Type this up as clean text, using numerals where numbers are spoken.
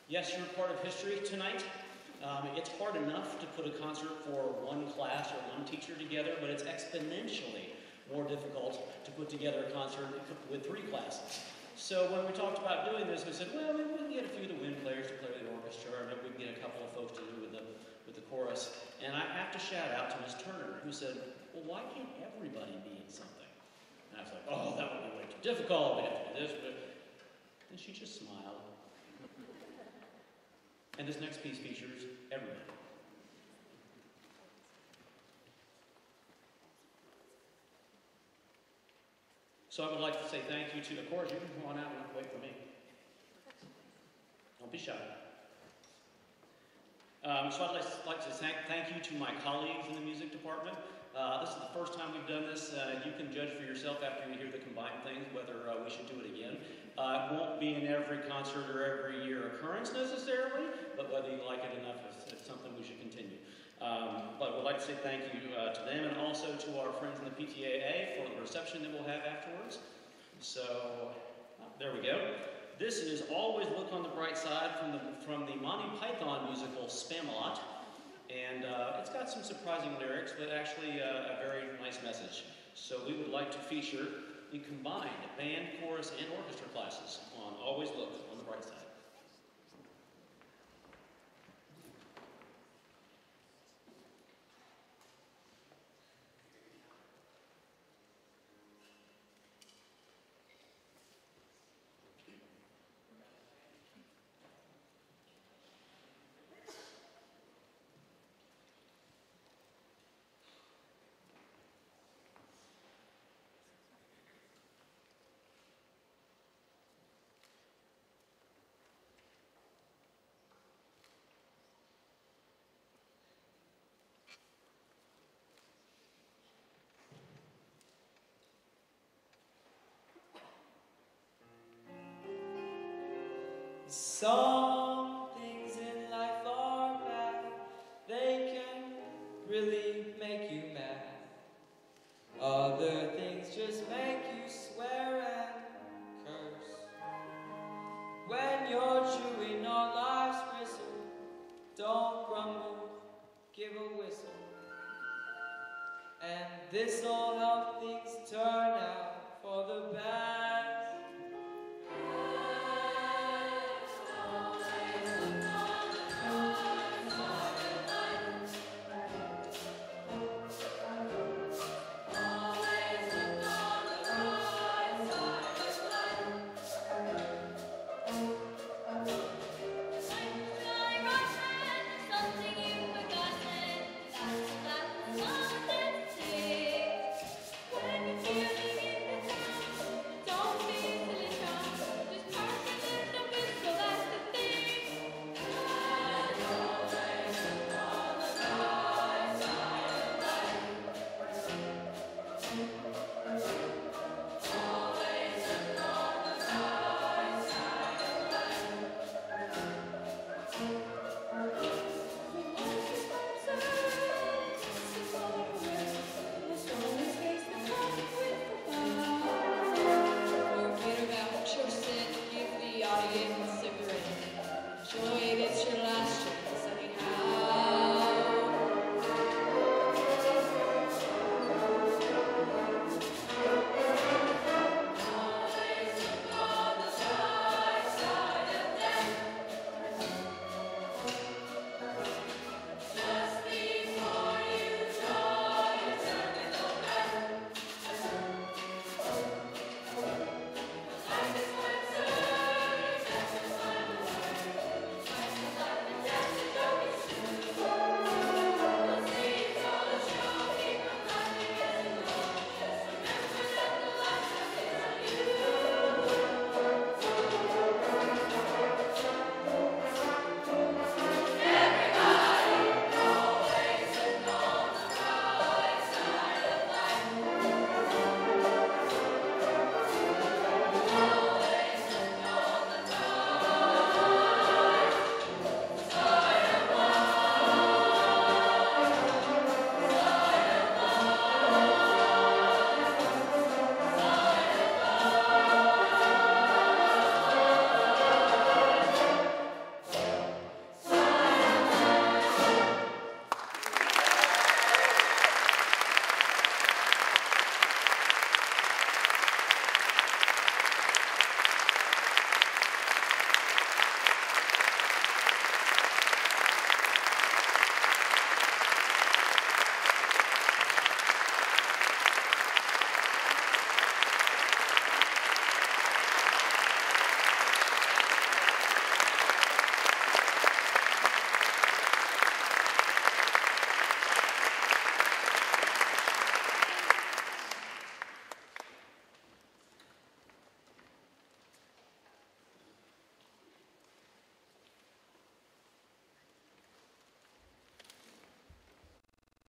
Yes, you're part of history tonight. It's hard enough to put a concert for one class or one teacher together, but it's exponentially more difficult to put together a concert with 3 classes. So when we talked about doing this, we said, well, maybe we can get a few of the wind players to play with the orchestra, or maybe we can get a couple of folks to do with the chorus. And I have to shout out to Ms. Turner, who said, well, why can't everybody be in something? And I was like, oh, that would be way too difficult, we'd have to do this, but then she just smiled. And this next piece features everybody. So I would like to say thank you to the chorus. You can come on out and wait for me. Don't be shy. So I'd like to thank you to my colleagues in the music department. This is the first time we've done this. You can judge for yourself after you hear the combined things whether we should do it again. It won't be in every concert or every year occurrence necessarily, but whether you like it enough is something we should continue. But we'd like to say thank you to them and also to our friends in the PTAA for the reception that we'll have afterwards. So, there we go. This is Always Look on the Bright Side from the Monty Python musical Spamalot. And it's got some surprising lyrics, but actually a very nice message. So we would like to feature the combined band, chorus, and orchestra classes on Always Look on the Bright Side. Some things in life are bad, they can really make you mad. Other things just make you swear and curse. When you're chewing on life's gristle, don't grumble, give a whistle. And this'll help things turn out for the best. Forget about your sin, give the audience